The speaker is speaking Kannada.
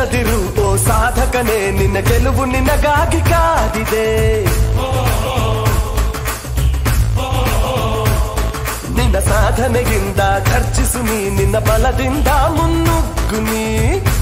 ಹೆದರದಿರು ಓ ಸಾಧಕನೇ, ನಿನ್ನ ಗೆಲುವು ನಿನಗಾಗಿ ಕಾದಿದೆ. ನಿನ್ನ ಸಾಧನೆಯಿಂದ ಖರ್ಚಿಸು ನೀ, ನಿನ್ನ ಬಲದಿಂದ ಮುನ್ನುಗ್ಗು ನೀ.